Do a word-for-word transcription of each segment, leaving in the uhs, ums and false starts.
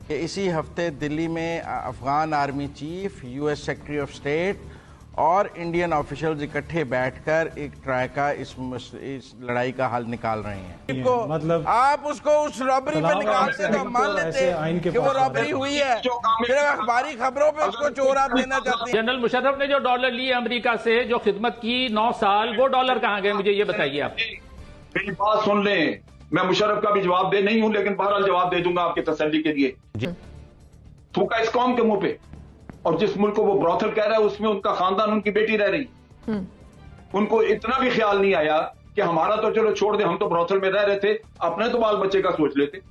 کہ اسی ہفتے دلی میں Afghan army chief, U S secretary of state اور انڈین آفیشلز اکٹھے بیٹھ کر ایک ٹرائی کا اس, اس لڑائی کا حل نکال رہے ہیں. مطلب آپ اس کو اس رابری پہ نکالتے تو مان لیتے کہ وہ رابری ہوئی ہے، صرف اخباری خبروں پہ اس کو چورات دینا چاہتے ہیں. جنرل مشرف نے جو ڈالر لیے امریکہ سے، جو خدمت کی نو سال، وہ ڈالر کہاں گئے مجھے یہ بتائیے آپ. میری بات سن لیں، میں مشرف کا بھی جواب دے نہیں ہوں، لیکن بہرحال جواب دے دوں گا آپ کی تسلی کے لیے. تھوکا اس قوم کے منہ پہ، اور جس ملک کو وہ بروتھل کہہ رہا ہے اس میں ان کا خاندان، ان کی بیٹی رہ رہی. ان کو اتنا بھی خیال نہیں آیا کہ ہمارا تو چلو چھوڑ دیں، ہم تو بروتھل میں رہ رہے تھے، اپنے تو بال بچے کا سوچ لیتے.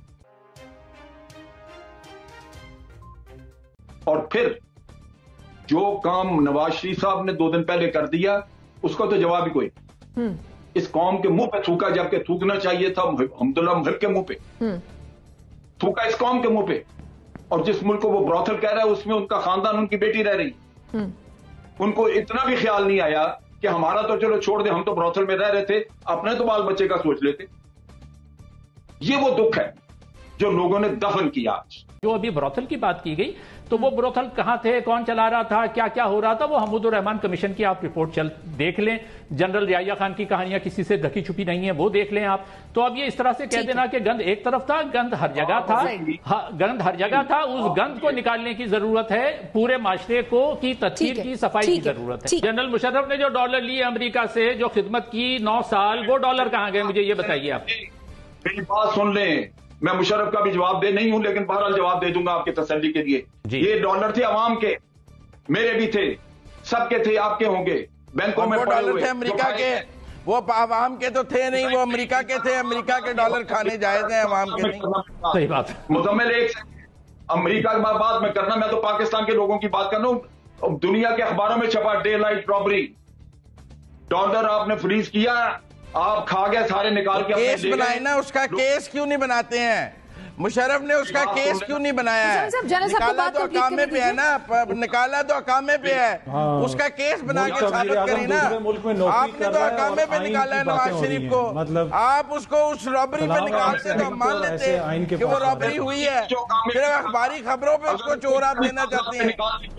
اور پھر جو کام نواز شریف صاحب نے دو دن پہلے کر دیا، اس کا تو جواب ہی کوئی. اس قوم کے منہ پہ تھوکا، جبکہ تھوکنا چاہیے تھا حمداللہ محب کے منہ پہ. تھوکا اس قوم کے منہ پہ، اور جس ملک کو وہ بروتھل کہہ رہا ہے اس میں ان کا خاندان، ان کی بیٹی رہ رہی. ان کو اتنا بھی خیال نہیں آیا کہ ہمارا تو چلو چھوڑ دیں، ہم تو بروتھل میں رہ رہے تھے، اپنے تو بال بچے کا سوچ لیتے. یہ وہ دکھ ہے جو لوگوں نے دفن کیا. جو ابھی بروتھل کی بات کی گئی تو وہ بروتھل کہاں تھے، کون چلا رہا تھا، کیا کیا ہو رہا تھا، وہ حمود الرحمان کمیشن کی آپ رپورٹ چل دیکھ لیں. جنرل ریاض خان کی کہانیاں کسی سے ڈھکی چھپی نہیں ہیں، وہ دیکھ لیں آپ. تو اب یہ اس طرح سے کہہ دینا کہ گند ایک طرف تھا، گند ہر جگہ تھا، گند ہر جگہ تھا، اس گند کو نکالنے کی ضرورت ہے. پورے معاشرے کو کی تطہیر کی، صفائی کی ضرورت ہے. جنرل مشرف نے جو ڈالر لیے امریکہ سے، جو خدمت کی نو سال، وہ ڈالر کہاں گئے مجھے یہ بتائیے آپ. میری بات سن لیں، میں مشرف کا بھی جواب دے نہیں ہوں، لیکن بہرحال جواب دے دوں گا آپ کی تسلی کے لیے. یہ ڈالر تھے عوام کے، میرے بھی تھے، سب کے تھے، آپ کے ہوں گے. بینکوں میں ڈالر تھے امریکہ کے، وہ عوام کے تو تھے نہیں، وہ امریکہ کے تھے. امریکہ کے ڈالر کھانے جائز ہیں، عوام کے نہیں. صحیح بات. مکمل ایک امریکہ کی بات میں کرنا، میں تو پاکستان کے لوگوں کی بات کر رہا ہوں. دنیا کے اخباروں میں چھپا ڈے لائٹ رابری، ڈالر آپ نے فریز کیا، آپ کھا گئے سارے نکال کے. کیس بنائے نا، اس کا کیس کیوں نہیں بناتے ہیں؟ مشرف نے اس کا کیس کیوں نہیں بنایا ہے؟ نکالا تو اقامے پہ ہے نا، نکالا تو اقامے پہ ہے، اس کا کیس بنا کے ثابت کریں نا. آپ نے تو اقامے پہ نکالا ہے نواز شریف کو، آپ اس کو اس رابری پہ نکالتے تو ہم مان لیتے کہ وہ رابری ہوئی ہے، صرف اخباری خبروں پہ اس کو چورات دینا چاہتے ہیں.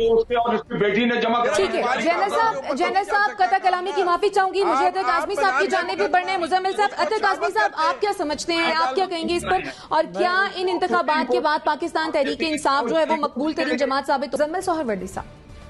جنرل صاحب قطع کلامی کی معافی چاہوں گی، مجھے عطا قاسمی صاحب کی جانب بھی بڑھنے. مزمل صاحب، عطا قاسمی صاحب آپ کیا سمجھتے ہیں، آپ کیا کہیں گے اس پر، اور کیا ان انتخابات کے بعد پاکستان تحریک انصاف جو ہے وہ مقبول ترین جماعت ثابت؟ مزمل سہروردی صاحب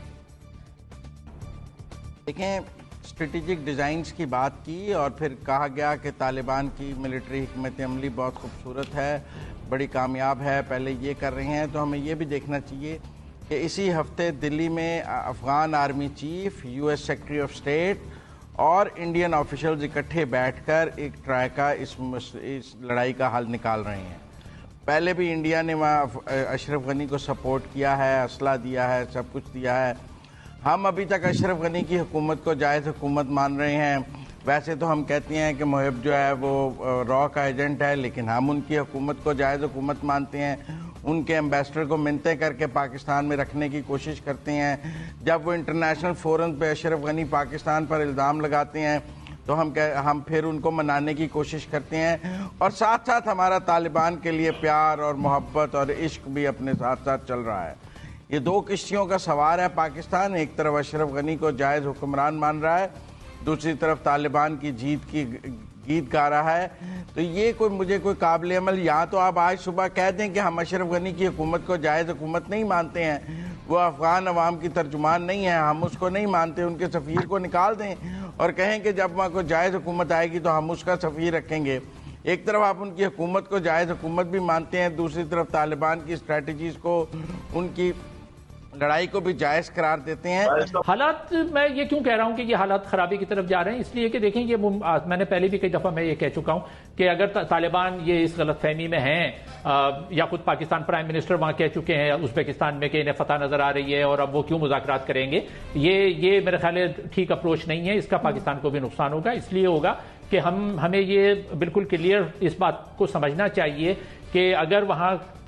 دیکھیں، اسٹریٹجک ڈیزائنز کی بات کی اور پھر کہا گیا کہ طالبان کی ملٹری حکمت عملی بہت خوبصورت ہے، بڑی کامیاب ہے، پہلے یہ کر رہے ہیں. تو ہمیں یہ بھی دیکھنا چاہیے کہ اسی ہفتے دلی میں Afghan army chief, U S secretary of state اور انڈین آفیشلز اکٹھے بیٹھ کر ایک ٹرائی کا اس, اس لڑائی کا حل نکال رہے ہیں. پہلے بھی انڈیا نے وہاں اشرف غنی کو سپورٹ کیا ہے، اسلحہ دیا ہے، سب کچھ دیا ہے. ہم ابھی تک اشرف غنی کی حکومت کو جائز حکومت مان رہے ہیں. ویسے تو ہم کہتے ہیں کہ محب جو ہے وہ را کا ایجنٹ ہے، لیکن ہم ان کی حکومت کو جائز حکومت مانتے ہیں. ان کے ایمبیسڈر کو منتیں کر کے پاکستان میں رکھنے کی کوشش کرتے ہیں. جب وہ انٹرنیشنل فورم پہ اشرف غنی پاکستان پر الزام لگاتے ہیں تو ہم ہم پھر ان کو منانے کی کوشش کرتے ہیں، اور ساتھ ساتھ ہمارا طالبان کے لیے پیار اور محبت اور عشق بھی اپنے ساتھ ساتھ چل رہا ہے. یہ دو کشتیوں کا سوار ہے پاکستان. ایک طرف اشرف غنی کو جائز حکمران مان رہا ہے، دوسری طرف طالبان کی جیت کی گیت گا رہا ہے. تو یہ کوئی مجھے کوئی قابل عمل، یہاں تو آپ آج صبح کہہ دیں کہ ہم اشرف غنی کی حکومت کو جائز حکومت نہیں مانتے ہیں، وہ افغان عوام کی ترجمان نہیں ہے، ہم اس کو نہیں مانتے، ان کے سفیر کو نکال دیں اور کہیں کہ جب وہاں کو جائز حکومت آئے گی تو ہم اس کا سفیر رکھیں گے. ایک طرف آپ ان کی حکومت کو جائز حکومت بھی مانتے ہیں، دوسری طرف طالبان کی اسٹریٹجیز کو، ان کی لڑائی کو بھی جائز قرار دیتے ہیں. حالات میں یہ کیوں کہہ رہا ہوں کہ یہ حالات خرابی کی طرف جا رہے ہیں؟ اس لیے کہ دیکھیں، یہ میں نے پہلے بھی کئی دفعہ میں یہ کہہ چکا ہوں کہ اگر طالبان یہ اس غلط فہمی میں ہیں، یا خود پاکستان پرائم منسٹر وہاں کہہ چکے ہیں ازبکستان میں کہ انہیں فتح نظر آ رہی ہے اور اب وہ کیوں مذاکرات کریں گے، یہ یہ میرے خیال ہے ٹھیک اپروچ نہیں ہے. اس کا پاکستان کو بھی نقصان ہوگا. اس لیے ہوگا کہ ہم ہمیں یہ بالکل کلیئر اس بات کو سمجھنا چاہیے کہ اگر وہاں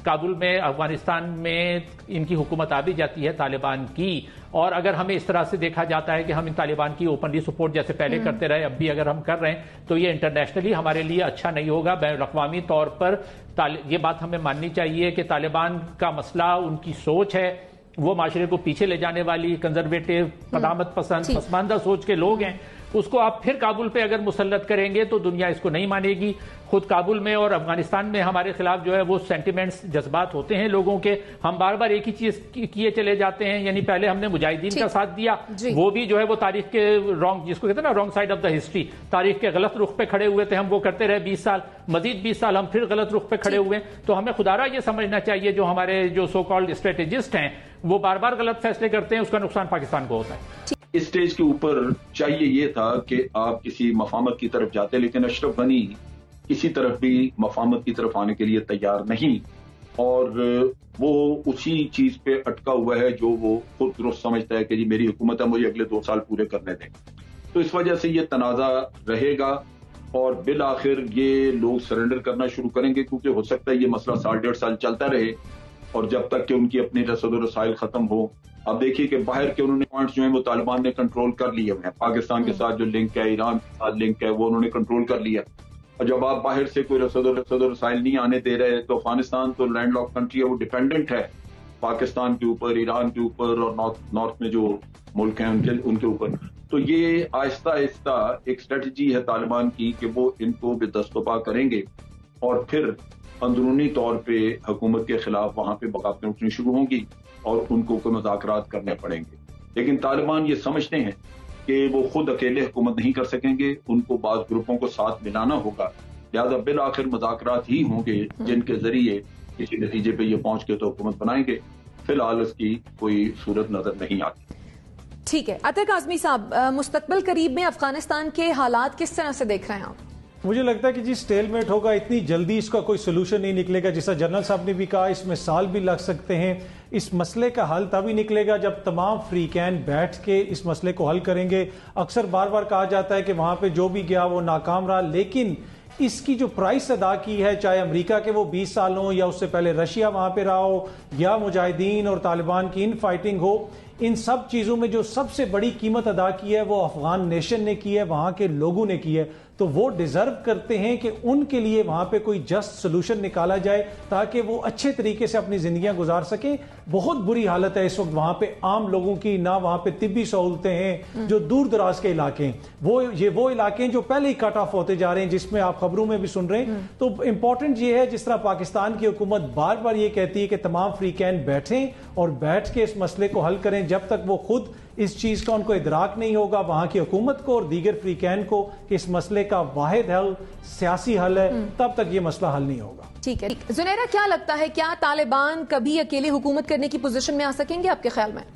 کابل میں افغانستان میں ان کی حکومت آ بھی جاتی ہے طالبان کی، اور اگر ہمیں اس طرح سے دیکھا جاتا ہے کہ ہم ان طالبان کی اوپنلی سپورٹ جیسے پہلے کرتے رہے اب بھی اگر ہم کر رہے ہیں تو یہ انٹرنیشنلی ہمارے لیے اچھا نہیں ہوگا. بین الاقوامی طور پر یہ بات ہمیں ماننی چاہیے کہ طالبان کا مسئلہ ان کی سوچ ہے، وہ معاشرے کو پیچھے لے جانے والی کنزرویٹو قدامت پسند پسماندہ سوچ کے لوگ ہیں. اس کو آپ پھر کابل پہ اگر مسلط کریں گے تو دنیا اس کو نہیں مانے گی. خود کابل میں اور افغانستان میں ہمارے خلاف جو ہے وہ سینٹیمنٹس جذبات ہوتے ہیں لوگوں کے، ہم بار بار ایک ہی چیز کیے چلے جاتے ہیں. یعنی پہلے ہم نے مجاہدین کا ساتھ دیا، وہ بھی جو ہے وہ تاریخ کے رانگ، جس کو کہتے ہیں نا wrong side of the history, تاریخ کے غلط رخ پہ کھڑے ہوئے تھے ہم، وہ کرتے رہے بیس سال، مزید بیس سال ہم پھر غلط رخ پہ کھڑے ہوئے. تو ہمیں خدارہ یہ سمجھنا چاہیے جو ہمارے جو سو کالڈ اسٹریٹجسٹ ہیں وہ بار بار غلط فیصلے کرتے ہیں، اس کا نقصان پاکستان کو ہوتا ہے. اس سٹیج کے اوپر چاہیے یہ تھا کہ آپ کسی مفاہمت کی طرف جاتے، لیکن اشرف غنی کسی طرف بھی مفاہمت کی طرف آنے کے لیے تیار نہیں، اور وہ اسی چیز پہ اٹکا ہوا ہے جو وہ خود درست سمجھتا ہے کہ جی میری حکومت ہے، مجھے اگلے دو سال پورے کرنے دیں. تو اس وجہ سے یہ تنازع رہے گا اور بالآخر یہ لوگ سرنڈر کرنا شروع کریں گے، کیونکہ ہو سکتا ہے یہ مسئلہ سال ڈیڑھ سال چلتا رہے اور جب تک کہ ان کی اپنی رسد و رسائل ختم ہو. اب دیکھیے کہ باہر کے انہوں نے پوائنٹس جو ہیں وہ طالبان نے کنٹرول کر لیے ہوئے ہیں، پاکستان کے ساتھ جو لنک ہے، ایران کے ساتھ لنک ہے، وہ انہوں نے کنٹرول کر لیا. اور جب آپ باہر سے کوئی رسد و رسد و رسائل نہیں آنے دے رہے تو افغانستان تو لینڈ لاک کنٹری ہے، وہ ڈیپینڈنٹ ہے پاکستان کے اوپر، ایران کے اوپر اور نارتھ نارتھ میں جو ملک ہیں ان کے ان کے اوپر. تو یہ آہستہ آہستہ ایک اسٹریٹجی ہے طالبان کی کہ وہ ان کو بے دست و پا کریں گے اور پھر اندرونی طور پہ حکومت کے خلاف وہاں پہ بغاوتیں اٹھنی شروع ہوں گی اور ان کو کوئی مذاکرات کرنے پڑیں گے. لیکن طالبان یہ سمجھتے ہیں کہ وہ خود اکیلے حکومت نہیں کر سکیں گے، ان کو بعض گروپوں کو ساتھ ملانا ہوگا، لہذا بالآخر مذاکرات ہی ہوں گے جن کے ذریعے کسی نتیجے پہ یہ پہنچ کے تو حکومت بنائیں گے. فی الحال اس کی کوئی صورت نظر نہیں آتی. ٹھیک ہے، عطا کاظمی صاحب، مستقبل قریب میں افغانستان کے حالات کس طرح سے دیکھ رہے ہیں آپ؟ مجھے لگتا ہے کہ جی سٹیل میٹ ہوگا، اتنی جلدی اس کا کوئی سلوشن نہیں نکلے گا. جیسا جنرل صاحب نے بھی کہا اس میں سال بھی لگ سکتے ہیں. اس مسئلے کا حل تبھی نکلے گا جب تمام فریقین بیٹھ کے اس مسئلے کو حل کریں گے. اکثر بار بار کہا جاتا ہے کہ وہاں پہ جو بھی گیا وہ ناکام رہا، لیکن اس کی جو پرائس ادا کی ہے، چاہے امریکہ کے وہ بیس سال ہوں یا اس سے پہلے رشیا وہاں پہ رہا ہو یا مجاہدین اور طالبان کی ان فائٹنگ ہو، ان سب چیزوں میں جو سب سے بڑی قیمت ادا کی ہے وہ افغان نیشن نے کی ہے، وہاں کے لوگوں نے کی ہے. تو وہ ڈیزرو کرتے ہیں کہ ان کے لیے وہاں پہ کوئی جسٹ سلوشن نکالا جائے تاکہ وہ اچھے طریقے سے اپنی زندگیاں گزار سکیں. بہت بری حالت ہے اس وقت وہاں پہ عام لوگوں کی، نہ وہاں پہ طبی سہولتیں ہیں، جو دور دراز کے علاقے ہیں وہ یہ وہ علاقے ہیں جو پہلے ہی کٹ آف ہوتے جا رہے ہیں، جس میں آپ خبروں میں بھی سن رہے ہیں. تو امپورٹنٹ یہ ہے جس طرح پاکستان کی حکومت بار بار یہ کہتی ہے کہ تمام فریقین بیٹھیں اور بیٹھ کے اس مسئلے کو حل کریں، جب تک وہ خود اس چیز کا ان کو ادراک نہیں ہوگا وہاں کی حکومت کو اور دیگر فریقین کو کہ اس مسئلے کا واحد حل سیاسی حل ہے، تب تک یہ مسئلہ حل نہیں ہوگا. ٹھیک ہے زنیرہ، کیا لگتا ہے کیا طالبان کبھی اکیلے حکومت کرنے کی پوزیشن میں آ سکیں گے آپ کے خیال میں؟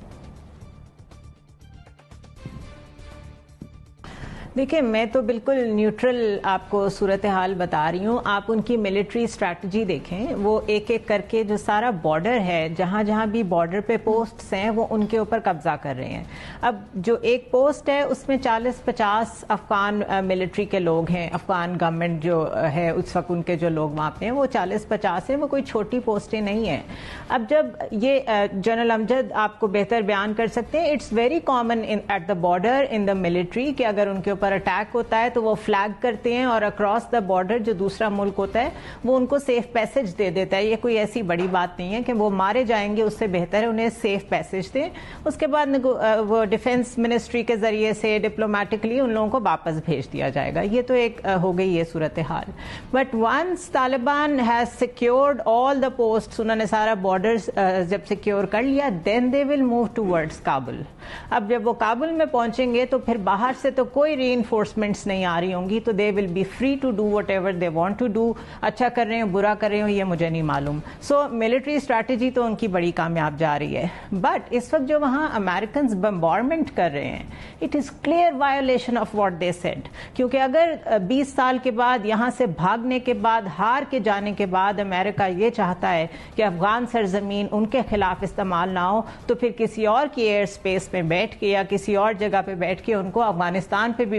دیکھیں میں تو بالکل نیوٹرل آپ کو صورتحال بتا رہی ہوں. آپ ان کی ملٹری اسٹریٹجی دیکھیں، وہ ایک ایک کر کے جو سارا بارڈر ہے، جہاں جہاں بھی بارڈر پہ پوسٹس ہیں وہ ان کے اوپر قبضہ کر رہے ہیں. اب جو ایک پوسٹ ہے اس میں چالیس پچاس افغان ملٹری کے لوگ ہیں، افغان گورنمنٹ جو ہے اس وقت ان کے جو لوگ وہاں پہ ہیں وہ چالیس پچاس ہیں، وہ کوئی چھوٹی پوسٹیں نہیں ہیں. اب جب یہ جنرل امجد آپ کو بہتر بیان کر سکتے ہیں، it's very common at the border in the military کہ اگر ان کے اوپر اٹیک ہوتا ہے تو وہ فلیگ کرتے ہیں اور اکراس دا بارڈر جو دوسرا ملک ہوتا ہے وہ ان کو سیف پیسج دے دیتا ہے. یہ کوئی ایسی بڑی بات نہیں ہے کہ وہ مارے جائیں گے، اس سے بہتر ہے انہیں سیف پیسج دیں. اس کے بعد وہ ڈیفنس منسٹری کے ذریعے سے ڈپلومیٹکلی ان لوگوں کو واپس بھیج دیا جائے گا. یہ تو ایک ہو گئی یہ صورتحال. But once Taliban has secured all the post, انہوں نے سارا بارڈر جب سیکیور کر لیا، then they will move towards Kabul. اب جب وہ کابل میں پہنچیں گے تو پھر باہر سے تو کوئی ری انفورسمنٹس نہیں آ رہی ہوں گی، تو they will be free to do whatever they want to do. اچھا کر رہے ہوں برا کر رہے ہوں یہ مجھے نہیں معلوم. سو ملٹری اسٹریٹجی تو ان کی بڑی کامیاب جا رہی ہے. بٹ اس وقت جو وہاں امریکنز بمبارمنٹ کر رہے ہیں، it is clear violation of what they said. کیونکہ اگر بیس سال کے بعد یہاں سے بھاگنے کے بعد، ہار کے جانے کے بعد امریکہ یہ چاہتا ہے کہ افغان سرزمین ان کے خلاف استعمال نہ ہو، تو پھر کسی اور کی ایئر اسپیس میں بیٹھ کے یا کسی اور جگہ پہ بیٹھ کے ان کو افغانستان پہ بھی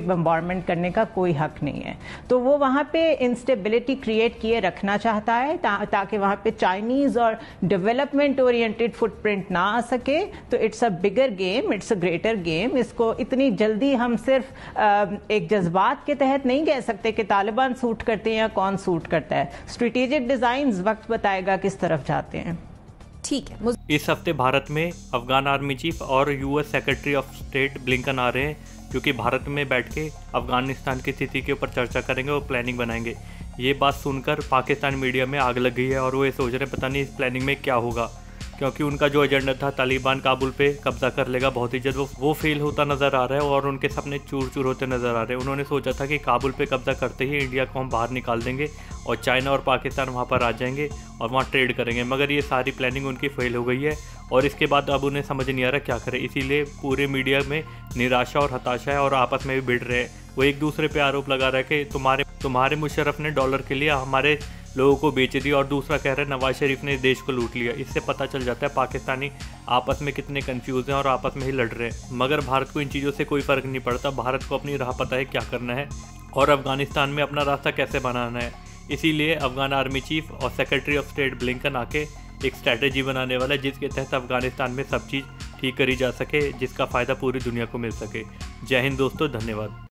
बम्बार्डमेंट करने का कोई हक नहीं है। तो वो वहाँ पे इंस्टेबिलिटी क्रिएट किए रखना चाहता है ता, ताकि वहाँ पे चाइनीज और डेवलपमेंट ओरिएंटेड फुटप्रिंट ना आ सके। तो it's a bigger game, it's a greater game. इसको इतनी जल्दी हम सिर्फ एक जज्बात के तहत नहीं कह सकते कि तालिबान सूट करते हैं या कौन सूट करता है। स्ट्रेटेजिक डिजाइन वक्त बताएगा किस तरफ जाते हैं। ठीक है। इस हफ्ते भारत में अफगान आर्मी चीफ और US secretary of state Blinken आ रहे हैं, क्योंकि भारत में बैठ के अफगानिस्तान की स्थिति के ऊपर चर्चा करेंगे और प्लानिंग बनाएंगे। ये बात सुनकर पाकिस्तान मीडिया में आग लग गई है और वो ये सोच रहे हैं पता नहीं इस प्लानिंग में क्या होगा, क्योंकि उनका जो एजेंडा था तालिबान काबुल पे कब्जा कर लेगा बहुत ही जल्द, वो वो फेल होता नज़र आ रहा है और उनके सपने चूर चूर होते नज़र आ रहे हैं। उन्होंने सोचा था कि काबुल पे कब्जा करते ही इंडिया को हम बाहर निकाल देंगे और चाइना और पाकिस्तान वहाँ पर आ जाएंगे और वहाँ ट्रेड करेंगे, मगर ये सारी प्लानिंग उनकी फेल हो गई है और इसके बाद अब उन्हें समझ नहीं आ रहा क्या करें। इसीलिए पूरे मीडिया में निराशा और हताशा है और आपस में भी भिड़ रहे हैं। वो एक दूसरे पे आरोप लगा रहा है कि तुम्हारे तुम्हारे मुशर्रफ ने डॉलर के लिए हमारे लोगों को बेच दिया, और दूसरा कह रहे हैं नवाज शरीफ ने देश को लूट लिया। इससे पता चल जाता है पाकिस्तानी आपस में कितने कंफ्यूज हैं और आपस में ही लड़ रहे हैं। मगर भारत को इन चीज़ों से कोई फ़र्क नहीं पड़ता। भारत को अपनी राह पता है क्या करना है और अफगानिस्तान में अपना रास्ता कैसे बनाना है। इसीलिए अफगान आर्मी चीफ और सेक्रेटरी ऑफ स्टेट ब्लिंकन आके एक स्ट्रैटेजी बनाने वाला है जिसके तहत अफगानिस्तान में सब चीज़ ठीक करी जा सके, जिसका फ़ायदा पूरी दुनिया को मिल सके। जय हिंद दोस्तों, धन्यवाद।